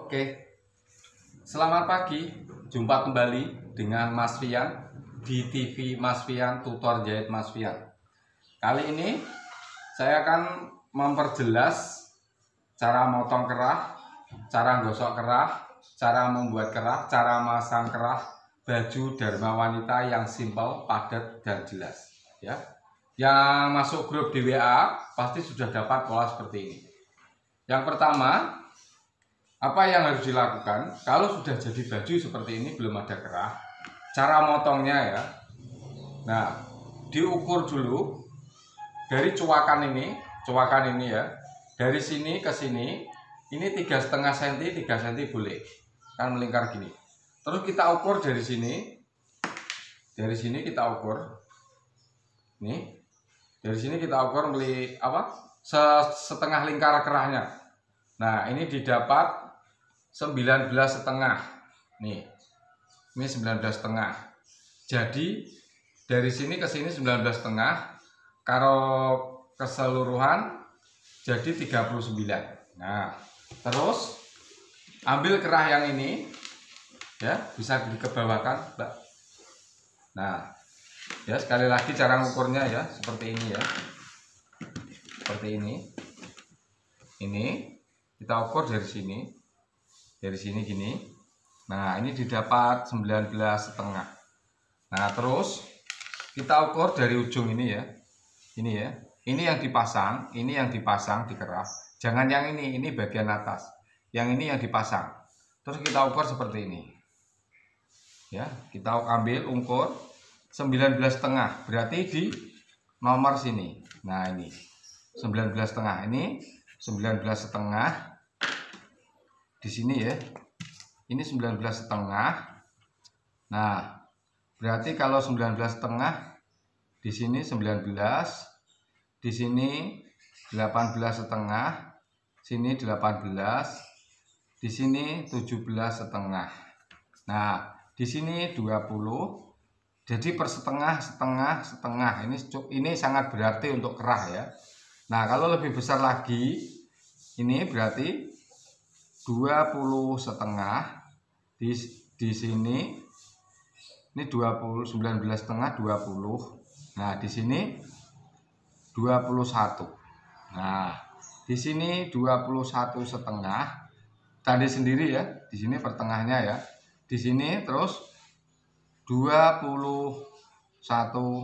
Oke, selamat pagi. Jumpa kembali dengan Mas Fian di TV Mas Fian, tutor jahit Mas Fian. Kali ini saya akan memperjelas cara motong kerah, cara gosok kerah, cara membuat kerah, cara masang kerah baju Dharma wanita yang simpel, padat, dan jelas. Ya, yang masuk grup di WA pasti sudah dapat pola seperti ini. Yang pertama, apa yang harus dilakukan kalau sudah jadi baju seperti ini belum ada kerah? Cara motongnya ya. Nah, diukur dulu dari cuakan ini ya. Dari sini ke sini, ini 3,5 cm, 3 cm boleh. Kan melingkar gini. Terus kita ukur dari sini. Dari sini kita ukur. Nih. Dari sini kita ukur setengah lingkar kerahnya. Nah, ini didapat 19,5 nih, ini 19,5. Jadi dari sini ke sini 19,5, kalau keseluruhan jadi 39. Nah, terus ambil kerah yang ini ya, bisa dikebawahkan, Mbak. Nah, ya sekali lagi cara mengukurnya ya seperti ini ya, seperti ini. Ini kita ukur dari sini. Dari sini gini. Nah, ini didapat 19,5. Nah, terus kita ukur dari ujung ini ya. Ini ya. Ini yang dipasang, ini yang dipasang di kerah. Jangan yang ini bagian atas. Yang ini yang dipasang. Terus kita ukur seperti ini. Ya, kita ambil ukur 19,5. Berarti di nomor sini. Nah, ini 19,5. Ini 19,5. Di sini ya, ini 19,5. Nah, berarti kalau 19,5 di sini 19, di sini 18,5, sini 18, di sini 17,5. Nah, di sini 20. Jadi per setengah. Ini sangat berarti untuk kerah ya. Nah, kalau lebih besar lagi, ini berarti 20,5 di sini. Ini 20, 19,5, 20. Nah, di sini 21. Nah, di sini 21,5. Tadi sendiri ya, di sini pertengahnya ya. Di sini terus 21,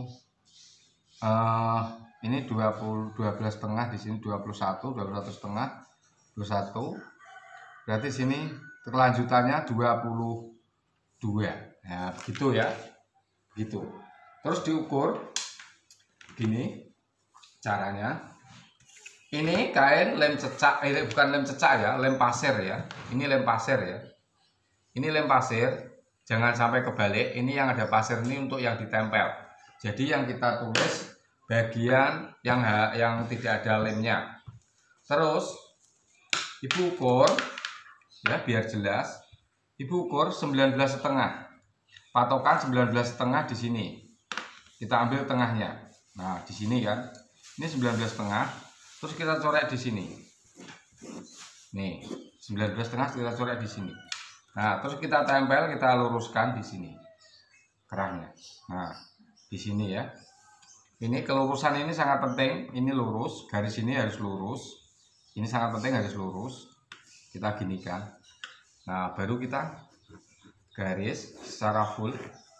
ini 12,5, di sini 21,5, 21. Berarti sini kelanjutannya 22. Nah, begitu ya. Gitu. Terus diukur gini caranya. Ini kain lem cecak, bukan lem cecak ya, lem pasir ya. Ini lem pasir ya. Ini lem pasir, jangan sampai kebalik. Ini yang ada pasir ini untuk yang ditempel. Jadi yang kita tulis bagian yang tidak ada lemnya. Terus ibu ukur ya, biar jelas. Ibu ukur 19,5. Patokan 19,5 di sini. Kita ambil tengahnya. Nah, di sini kan. Ini 19,5. Terus kita coret di sini. Nih, 19,5 kita coret di sini. Nah, terus kita tempel, kita luruskan di sini kerahnya. Nah, di sini ya. Ini kelurusan ini sangat penting. Ini lurus, garis ini harus lurus. Ini sangat penting, harus lurus. Kita ginikan. Nah, baru kita garis secara full.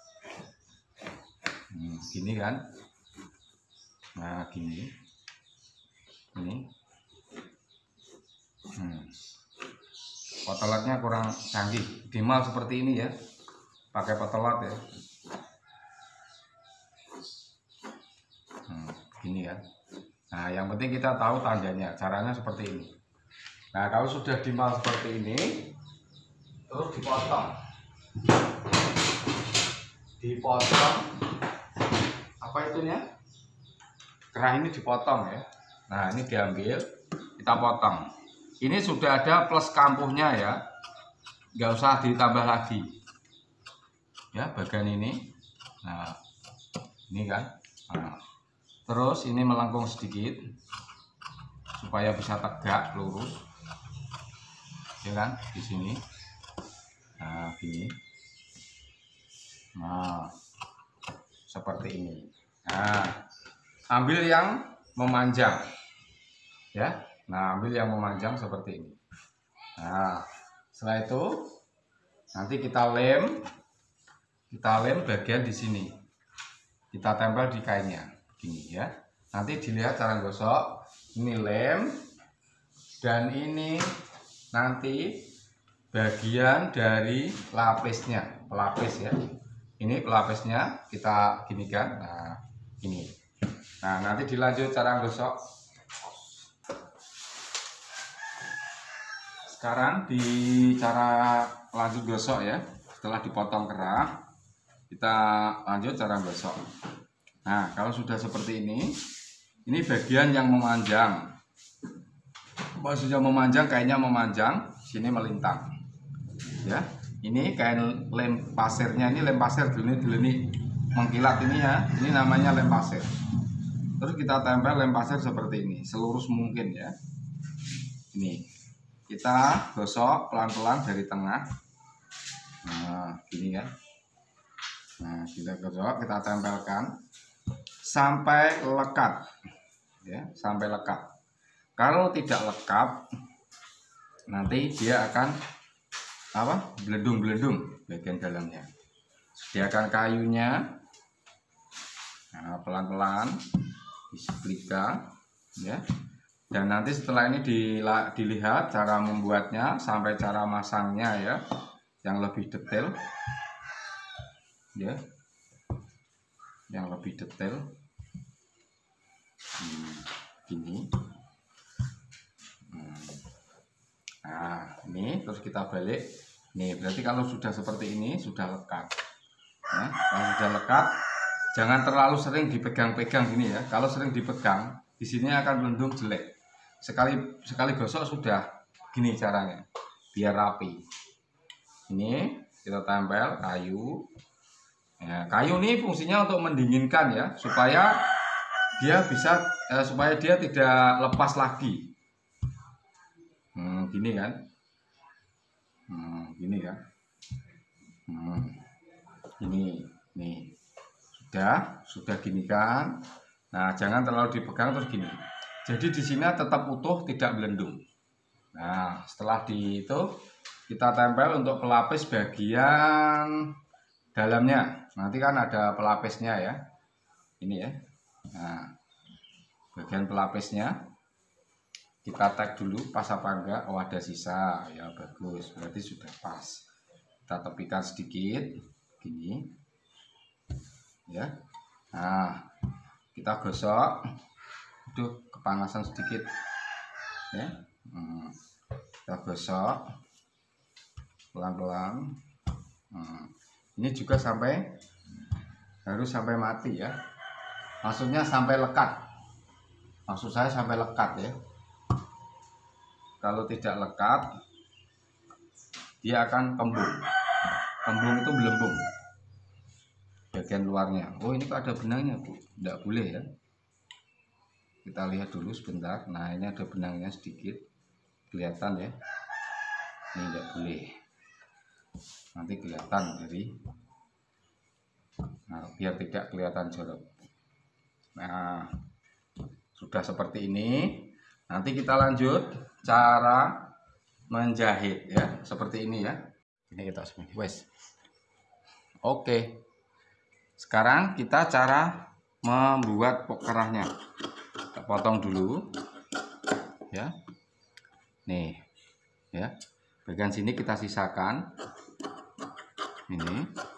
Gini kan. Nah, gini. Ini. Potolatnya kurang canggih. Optimal seperti ini ya. Pakai potolat ya. Gini kan. Nah, yang penting kita tahu tandanya. Caranya seperti ini. Nah, kalau sudah dimal seperti ini, terus dipotong. Apa itunya? Kerah ini dipotong ya. Nah, ini diambil, kita potong. Ini sudah ada plus kampuhnya ya. Nggak usah ditambah lagi. Ya, bagian ini. Nah, ini kan. Nah, terus ini melengkung sedikit supaya bisa tegak lurus. ya kan, di sini. Nah, gini. Nah, seperti ini. Nah, ambil yang memanjang, ya. Nah, ambil yang memanjang seperti ini. Nah, setelah itu nanti kita lem bagian di sini. Kita tempel di kainnya, gini ya. Nanti dilihat cara gosok. Ini lem, dan ini nanti bagian dari lapisnya, pelapis ya. Ini pelapisnya kita ginikan. Nah, ini. Nah, nanti dilanjut cara gosok. Sekarang di cara lanjut gosok ya. Setelah dipotong kerah, kita lanjut cara gosok. Nah, kalau sudah seperti ini bagian yang memanjang. Maksudnya memanjang, kainnya memanjang, sini melintang. Ya. Ini kain lem pasirnya, ini lem pasir dileni mengkilat ini ya. Ini namanya lem pasir. Terus kita tempel lem pasir seperti ini, selurus mungkin ya. Ini kita gosok pelan-pelan dari tengah. Nah, gini ya. Nah, kita gosok, kita tempelkan sampai lekat, ya, sampai lekat. Kalau tidak lekat, nanti dia akan beledung bagian dalamnya. Sediakan kayunya. Nah, pelan-pelan disetrika ya. Dan nanti setelah ini dilihat cara membuatnya sampai cara masangnya ya, yang lebih detail ya, yang lebih detail. Gini. Nah, ini terus kita balik. Nih, berarti kalau sudah seperti ini sudah lekat. Nah, kalau sudah lekat, jangan terlalu sering dipegang-pegang gini ya. Kalau sering dipegang, di sini akan melendung jelek. Sekali gosok sudah gini caranya, biar rapi. Ini kita tempel kayu. Ya, kayu ini fungsinya untuk mendinginkan ya, supaya dia tidak lepas lagi. Gini kan. Gini kan. Ini nih. Sudah gini kan. Nah, jangan terlalu dipegang terus gini. Jadi di sini tetap utuh, tidak belendung. Nah, setelah itu kita tempel untuk pelapis bagian dalamnya. Nanti kan ada pelapisnya ya. Ini ya. Nah, bagian pelapisnya kita tag dulu pas apa enggak. Oh, ada sisa ya, bagus, berarti sudah pas. Kita tepikan sedikit gini ya. Nah, kita gosok. Aduh, kepanasan sedikit ya. Kita gosok pelan-pelan. Ini juga harus sampai mati ya, maksudnya sampai lekat. Maksud saya sampai lekat ya. Kalau tidak lekat, dia akan kembung. Kembung itu belembung bagian luarnya. Oh, ini kok ada benangnya, Bu? Tidak boleh ya. Kita lihat dulu sebentar. Nah, ini ada benangnya sedikit, kelihatan ya. Ini tidak boleh. Nanti kelihatan dari. Nah, biar tidak kelihatan jorok. Nah, sudah seperti ini. Nanti kita lanjut cara menjahit ya, seperti ini ya. Ini kita wes. Oke. Sekarang kita cara membuat kerahnya. Kita potong dulu. Ya. Nih. Ya. Bagian sini kita sisakan. Ini.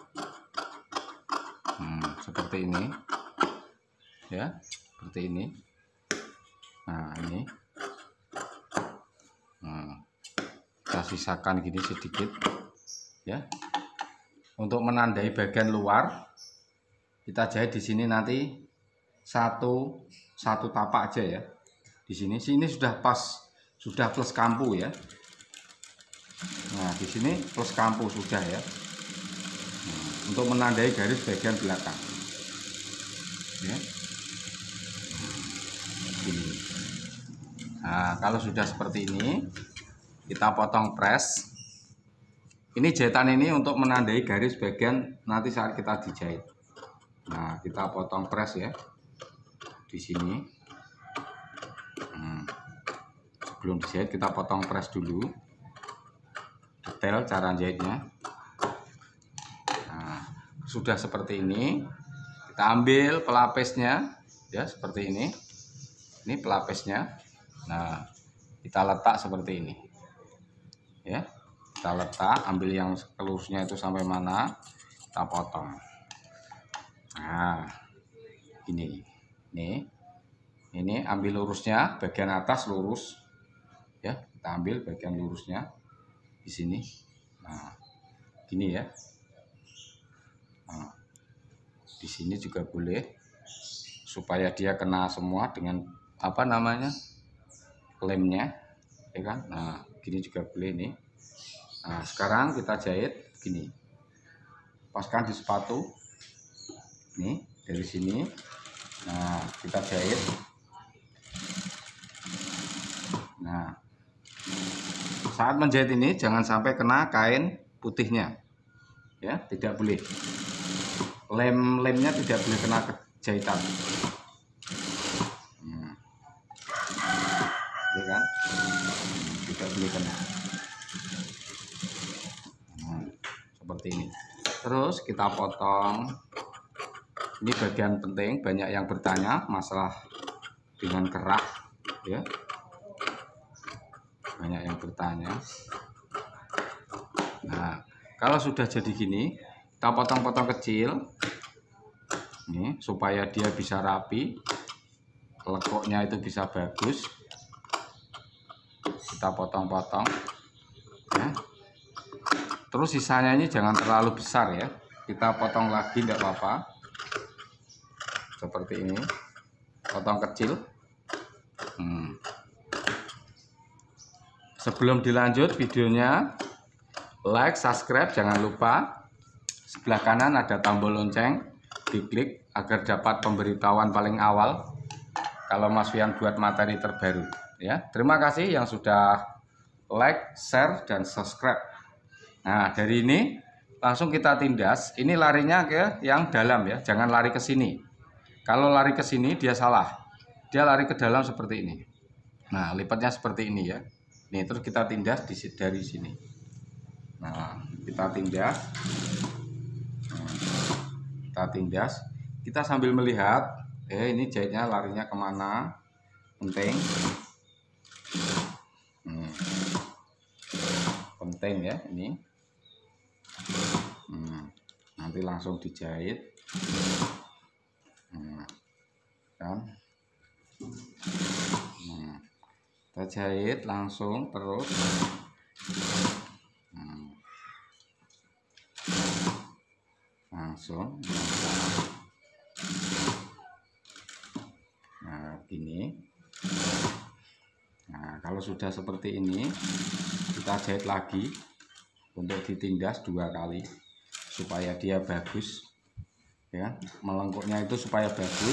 Seperti ini. Ya, seperti ini. Nah, ini. Kita sisakan gini sedikit ya, untuk menandai bagian luar. Kita jahit di sini nanti satu tapak aja ya. Di sini sudah pas, sudah plus kampu ya. Nah, di sini plus kampu sudah ya. Untuk menandai garis bagian belakang ya. Nah, kalau sudah seperti ini, kita potong press. Ini jahitan ini untuk menandai garis bagian nanti saat kita dijahit. Nah, kita potong press ya di sini. Sebelum dijahit kita potong press dulu. Detail cara jahitnya. Nah, sudah seperti ini. Kita ambil pelapisnya ya seperti ini. Ini pelapisnya. Nah, kita letak seperti ini. Ya. Kita letak, ambil yang lurusnya itu sampai mana, kita potong. Nah, ini ambil lurusnya, bagian atas lurus, ya. Kita ambil bagian lurusnya di sini. Nah, gini ya. Nah, di sini juga boleh, supaya dia kena semua dengan apa namanya lemnya, ya kan. Nah, gini juga boleh nih. Nah, sekarang kita jahit gini, paskan di sepatu nih dari sini. Nah, kita jahit. Nah, saat menjahit ini jangan sampai kena kain putihnya ya, tidak boleh, lemnya tidak boleh kena ke jahitan. Ya kan, tidak boleh kena. Seperti ini. Terus kita potong. Ini bagian penting, banyak yang bertanya masalah dengan kerah ya. Banyak yang bertanya. Nah, kalau sudah jadi gini, kita potong-potong kecil. Nih, supaya dia bisa rapi. Lekuknya itu bisa bagus. Kita potong-potong ya. Terus sisanya ini jangan terlalu besar ya, kita potong lagi tidak apa-apa, seperti ini, potong kecil. Sebelum dilanjut videonya, like, subscribe, jangan lupa. Sebelah kanan ada tombol lonceng, diklik agar dapat pemberitahuan paling awal kalau Mas Fian buat materi terbaru ya. Terima kasih yang sudah like, share, dan subscribe. Nah, dari ini langsung kita tindas. Ini larinya ke yang dalam ya, jangan lari ke sini. Kalau lari ke sini dia salah. Dia lari ke dalam seperti ini. Nah, lipatnya seperti ini ya. Nih, terus kita tindas dari sini. Nah, kita tindas. Kita tindas. Kita sambil melihat, ini jahitnya larinya kemana. Penting. Penting ya ini. Nanti langsung dijahit. Kan? Kita jahit langsung terus. Langsung. Nah, gini. Nah, kalau sudah seperti ini, kita jahit lagi untuk ditindas 2 kali supaya dia bagus ya, melengkuknya itu supaya bagus.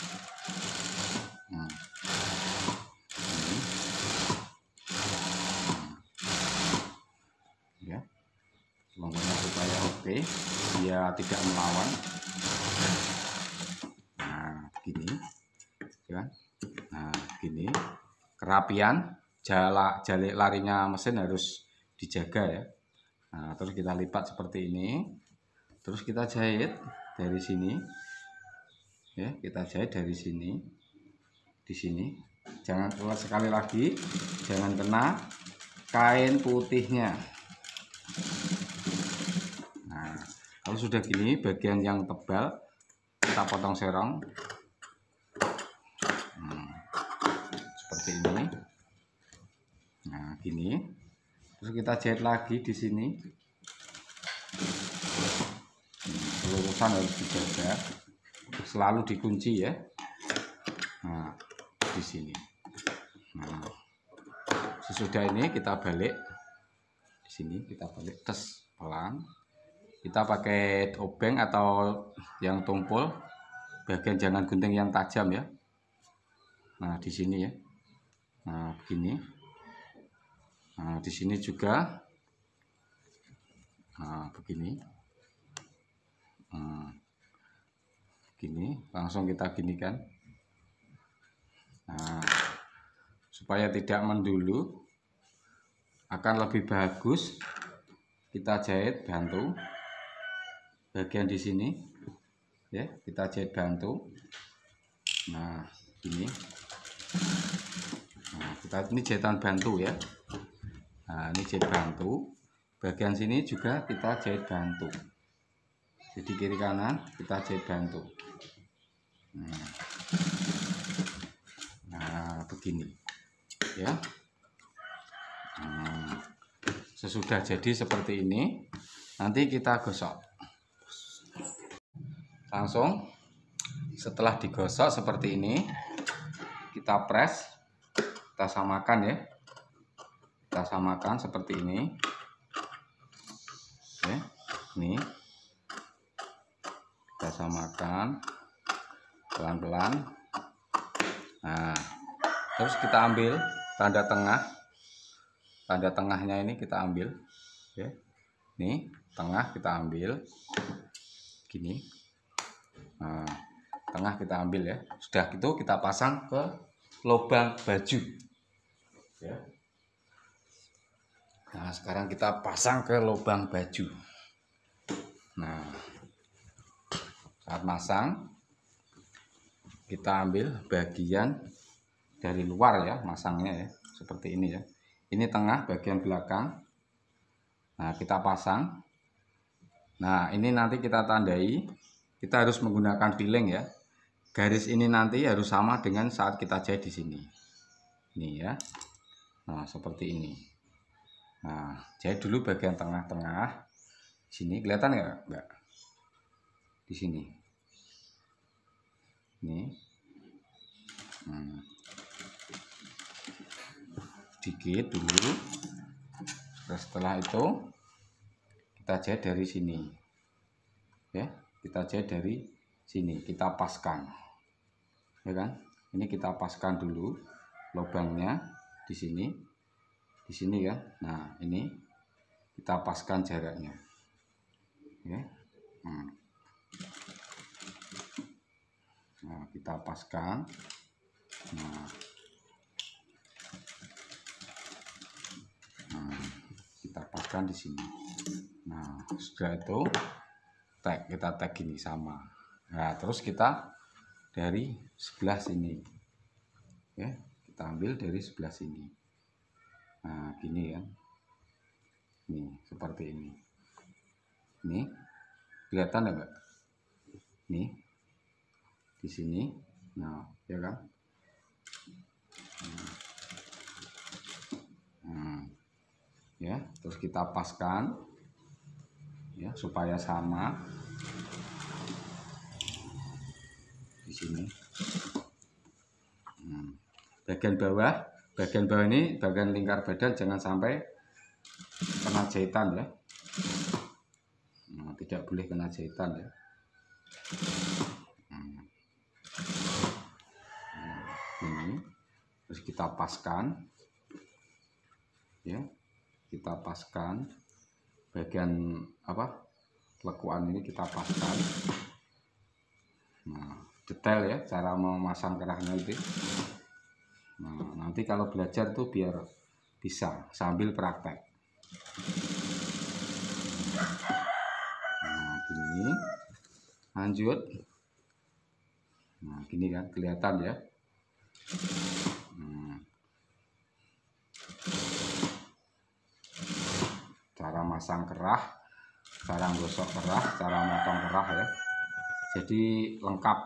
Ya, melengkuknya supaya oke, dia tidak melawan. Nah, begini ya. Nah, gini, kerapian jalik larinya mesin harus dijaga ya. Nah, terus kita lipat seperti ini, terus kita jahit dari sini ya, kita jahit dari sini, di sini. Jangan sekali lagi, jangan kena kain putihnya. Nah, kalau sudah gini, bagian yang tebal kita potong serong seperti ini. Nah, gini. Terus kita jahit lagi di sini. Pelurusan harus dijaga, selalu dikunci ya. Nah, di sini. Nah, sesudah ini kita balik. Di sini kita balik tes pelan. Kita pakai obeng atau yang tumpul, bagian jangan gunting yang tajam ya. Nah, di sini ya. Nah, begini. Nah, di sini juga begini. Gini, langsung kita ginikan. Nah, supaya tidak mendulu, akan lebih bagus kita jahit bantu bagian di sini, ya. Kita jahit bantu. Nah, ini. Nah, ini jahitan bantu ya. Nah, ini jahit bantu. Bagian sini juga kita jahit bantu. Jadi kiri kanan kita jahit bantu. Nah, begini ya. Sesudah jadi seperti ini, nanti kita gosok. Langsung setelah digosok seperti ini, kita press, kita samakan ya. Kita samakan seperti ini. Oke, ini kita samakan pelan-pelan. Nah, terus kita ambil tanda tengah. Tanda tengahnya ini kita ambil, ya. Nih, tengah kita ambil, gini. Nah, tengah kita ambil ya. Sudah gitu kita pasang ke lubang baju, ya. Nah, sekarang kita pasang ke lubang baju. Nah, saat masang, kita ambil bagian dari luar ya, masangnya ya, seperti ini ya. Ini tengah bagian belakang. Nah, kita pasang. Nah, ini nanti kita tandai. Kita harus menggunakan piling ya. Garis ini nanti harus sama dengan saat kita jahit di sini. Ini ya. Nah, seperti ini. Nah, jahit dulu bagian tengah-tengah. Sini kelihatan nggak? Enggak. Di sini. Ini. Sedikit dulu. Setelah itu kita jahit dari sini, ya. Kita jahit dari sini, kita paskan, ya kan? Ini kita paskan dulu lubangnya di sini kan. Nah, ini kita paskan jaraknya, ya. Nah, kita paskan. Nah, kita paskan di sini. Nah, sudah itu kita tag gini sama. Nah, terus kita dari sebelah sini, ya, kita ambil dari sebelah sini. Nah, gini kan. Nih, seperti ini. Ini kelihatan enggak? Nih, di sini. Nah, ya kan. Ya, terus kita paskan ya supaya sama di sini. Bagian bawah ini bagian lingkar badan jangan sampai kena jahitan ya. Nah, tidak boleh kena jahitan ya. Ini terus kita paskan ya. Kita paskan bagian lekuan ini kita paskan. Nah, detail ya cara memasang kerahnya itu. Nah, nanti kalau belajar tuh biar bisa sambil praktek. Nah, gini lanjut. Nah, gini kan kelihatan ya. Cara masang kerah, cara gosok kerah, cara motong kerah ya. Jadi lengkap.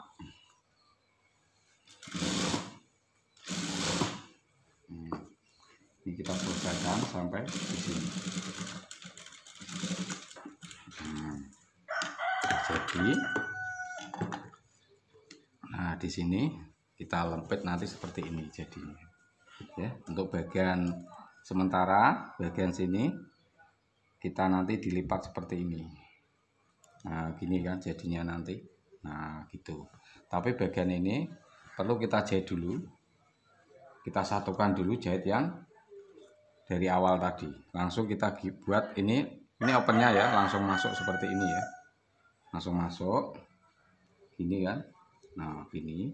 Ini kita selesaikan sampai di sini. Jadi, nah di sini kita lempit nanti seperti ini jadinya. Ya, untuk bagian sementara bagian sini kita nanti dilipat seperti ini. Nah, gini kan jadinya nanti. Nah, gitu. Tapi bagian ini perlu kita jahit dulu. Kita satukan dulu jahit yang dari awal tadi. Langsung kita buat ini opennya ya, langsung masuk seperti ini ya. Langsung masuk gini kan. Nah gini.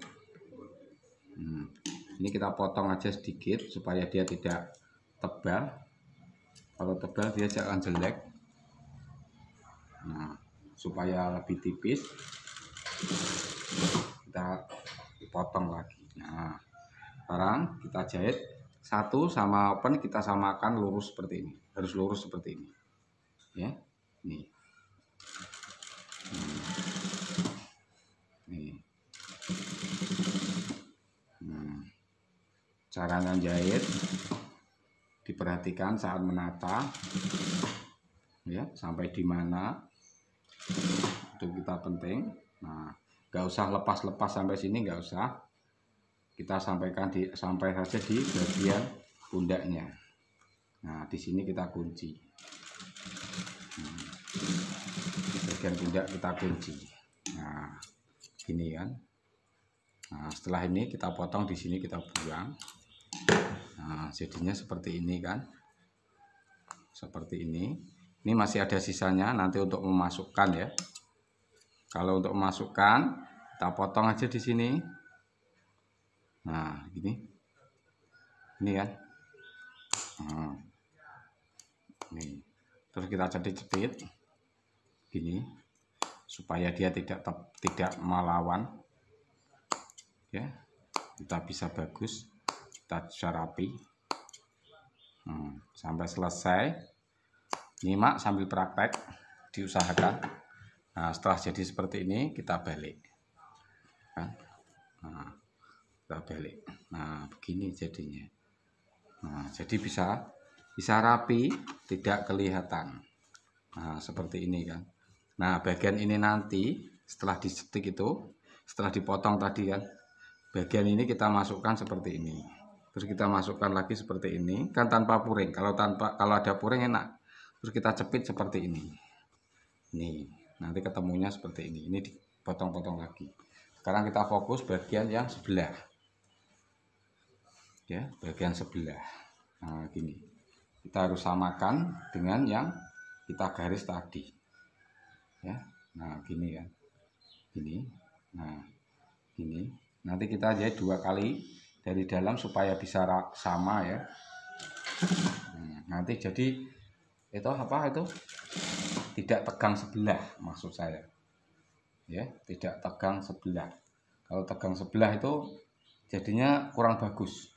Ini kita potong aja sedikit supaya dia tidak tebal. Kalau tebal dia akan jelek. Nah, supaya lebih tipis kita potong lagi. Nah, sekarang kita jahit satu sama open, kita samakan lurus seperti ini. Harus lurus seperti ini. Ya. Nih. Nih. Caranya jahit diperhatikan saat menata ya, sampai di mana itu kita penting. Nah, nggak usah lepas-lepas sampai sini, nggak usah, kita sampaikan sampai saja di bagian pundaknya. Nah di sini kita kunci, bagian pundak kita kunci. Nah gini kan. Nah setelah ini kita potong, di sini kita buang. Nah jadinya seperti ini kan, seperti ini. Ini masih ada sisanya nanti untuk memasukkan ya. Kalau untuk memasukkan kita potong aja di sini. Nah ini kan. Nah, ini terus kita jepit-jepit gini supaya dia tidak melawan ya, kita bisa bagus, kita bisa rapi. Sampai selesai. Nyimak sambil praktek, diusahakan. Nah setelah jadi seperti ini kita balik kan? Nah, kita balik. Nah begini jadinya. Nah jadi bisa rapi, tidak kelihatan. Nah seperti ini kan. Nah bagian ini nanti setelah disetik itu, setelah dipotong tadi kan, bagian ini kita masukkan seperti ini. Terus kita masukkan lagi seperti ini kan, tanpa puring. Kalau ada puring enak. Terus kita cepit seperti ini. Nih nanti ketemunya seperti ini. Ini dipotong-potong lagi. Sekarang kita fokus bagian yang sebelah ya, bagian sebelah. Nah gini, kita harus samakan dengan yang kita garis tadi ya. Nah gini kan, gini. Nah gini, nanti kita jahit 2 kali dari dalam supaya bisa sama ya. Nanti jadi itu tidak tegang sebelah, maksud saya ya, tidak tegang sebelah. Kalau tegang sebelah itu jadinya kurang bagus.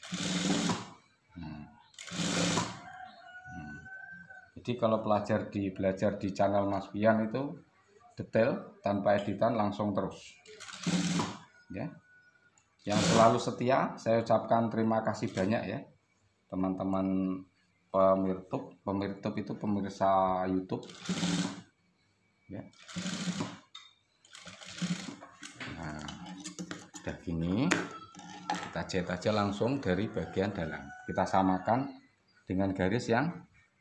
Jadi kalau belajar di channel Mas Pian itu detail, tanpa editan, langsung terus ya. Yang selalu setia, saya ucapkan terima kasih banyak ya teman-teman pemirsa itu, pemirsa YouTube ya. Nah udah gini, kita jahit aja langsung dari bagian dalam. Kita samakan dengan garis yang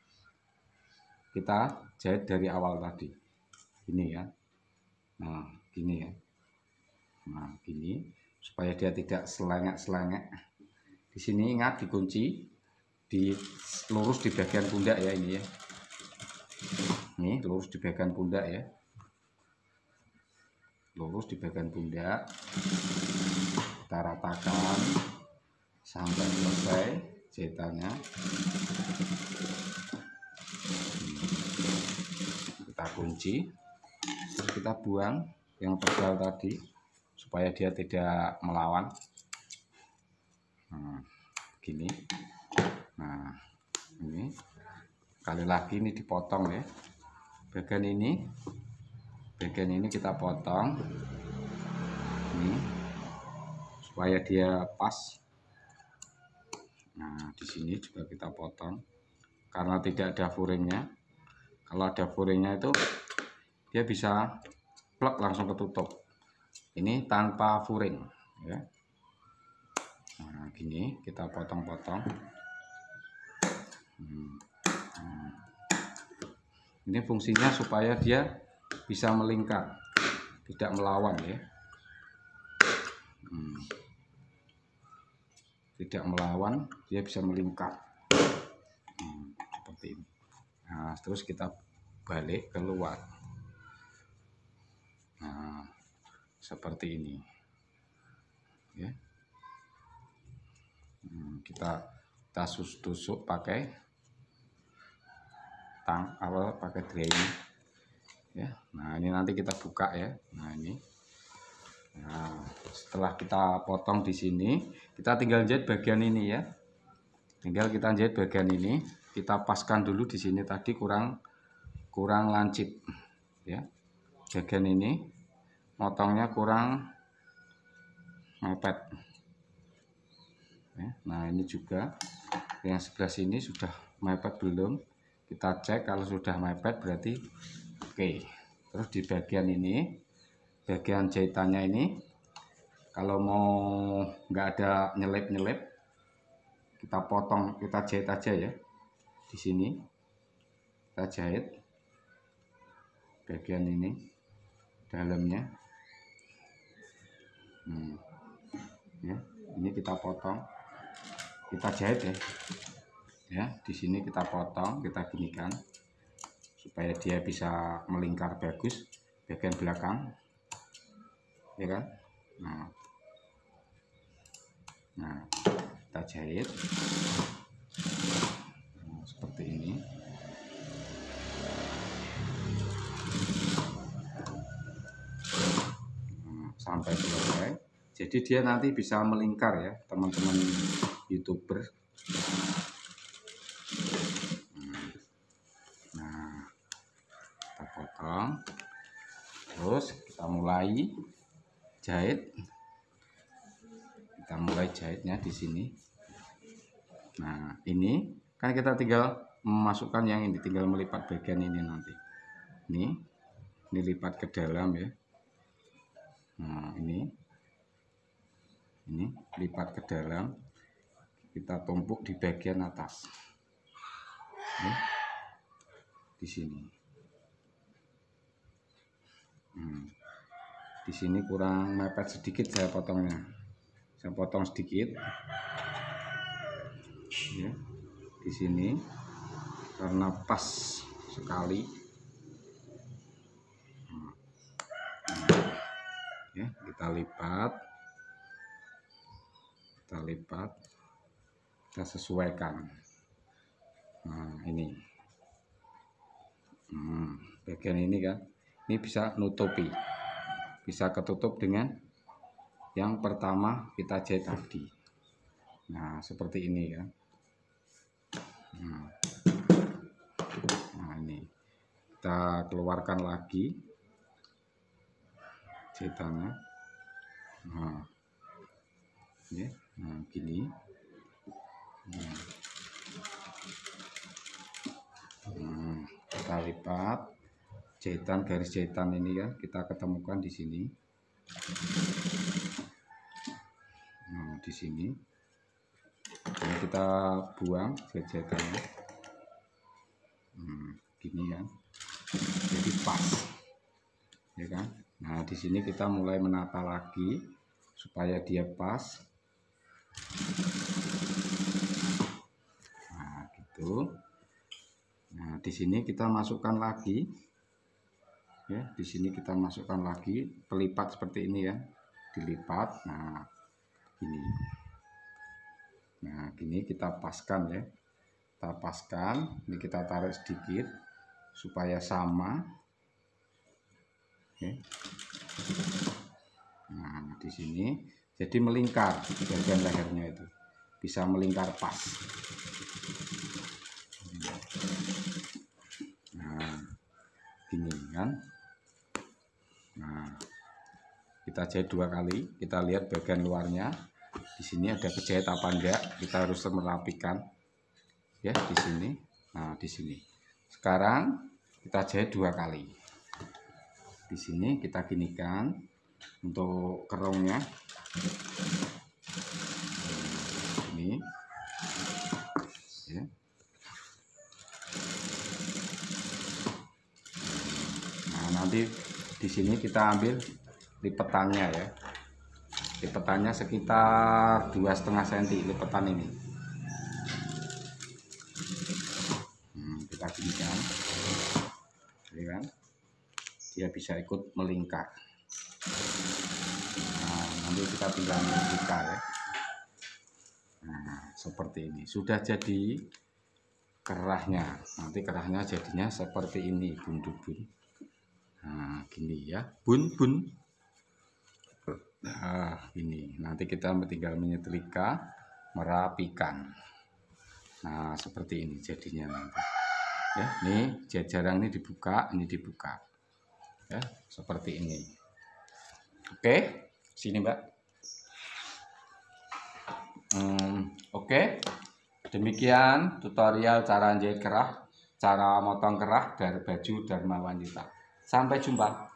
kita jahit dari awal tadi. Gini ya. Nah gini ya. Nah gini supaya dia tidak selengek-selengek. Di sini ingat dikunci, lurus di bagian pundak ya ini ya. Ini lurus di bagian pundak ya. Lurus di bagian pundak. Kita ratakan sampai selesai jahitannya. Kita kunci, terus kita buang yang tebal tadi supaya dia tidak melawan. Nah, gini. Nah, ini kali lagi ini dipotong ya. Bagian ini kita potong. Ini supaya dia pas. Nah, di sini juga kita potong karena tidak ada furingnya. Kalau ada furingnya itu dia bisa plek langsung ketutup. Ini tanpa furing ya. Nah, gini kita potong-potong. Ini fungsinya supaya dia bisa melingkar, tidak melawan ya. Tidak melawan, dia bisa melingkar. seperti ini. Nah, terus kita balik keluar. Nah, seperti ini ya. Kita tusuk pakai pakai dry ya. Nah, ini nanti kita buka ya. Nah, ini. Nah, setelah kita potong di sini, kita tinggal jahit bagian ini ya. Tinggal kita jahit bagian ini, kita paskan dulu di sini tadi kurang lancip ya. Bagian ini motongnya kurang mepet. Ya, nah, ini juga yang sebelah sini sudah mepet belum? Kita cek, kalau sudah mepet berarti oke. Terus di bagian ini, bagian jahitannya ini, kalau mau nggak ada nyelip-nyelip, kita potong, kita jahit aja ya. Di sini kita jahit bagian ini dalamnya. Ya, ini kita potong, kita jahit ya. Ya, di sini kita potong, kita ginikan supaya dia bisa melingkar bagus bagian belakang, ya kan? Nah, kita jahit seperti ini. Sampai selesai. Jadi dia nanti bisa melingkar ya, teman-teman YouTuber. Nah, kita potong, terus kita mulai jahit. Kita mulai jahitnya di sini. Nah, ini kan kita tinggal memasukkan yang ini, tinggal melipat bagian ini nanti. Ini lipat ke dalam ya. Nah, ini lipat ke dalam, kita tumpuk di bagian atas. Ini, di sini. Di sini kurang mepet sedikit saya potongnya. Saya potong sedikit. Ya, di sini karena pas sekali. Ya, kita lipat, kita sesuaikan. Nah, ini bagian ini kan, ini bisa nutupi, bisa ketutup dengan yang pertama kita jahit tadi. Nah, seperti ini kan. Nah, ini kita keluarkan lagi jahitannya. Nah, ya, nah gini. Kita lipat jahitan, garis jahitan ini ya, kita ketemukan di sini. Nah, di sini. Nah, kita buang jahitannya. Gini kan. Jadi pas. Ya kan? Nah, di sini kita mulai menata lagi supaya dia pas. Nah, gitu. Nah, di sini kita masukkan lagi. Ya, di sini kita masukkan lagi pelipat seperti ini ya. Dilipat. Nah, ini. Nah, gini kita paskan ya. Kita paskan, ini kita tarik sedikit supaya sama. Oke. Nah, di sini jadi melingkar bagian lehernya itu, bisa melingkar pas. Nah, gini kan. Nah, kita jahit 2 kali, kita lihat bagian luarnya. Di sini ada kejahit apa enggak, kita harus merapikan ya di sini. Nah, di sini. Sekarang kita jahit 2 kali. Di sini kita ginikan untuk kerongnya. Ini ya. Nah, nanti di sini kita ambil lipetannya ya. Lipetannya sekitar 2,5 cm lipetan ini. ya kan? Dia bisa ikut melingkar. Nah, nanti kita tinggal melingkar ya. Nah, seperti ini. Sudah jadi kerahnya. Nanti kerahnya jadinya seperti ini, bun-bun. Nah, gini ya, bun-bun. Nah, ini. Nanti kita tinggal menyetrika, merapikan. Nah, seperti ini jadinya nanti. Ya, nih jajaran ini dibuka, ya, seperti ini. Oke, sini Mbak. Oke, demikian tutorial cara jahit kerah, cara motong kerah dari baju Dharma Wanita. Sampai jumpa.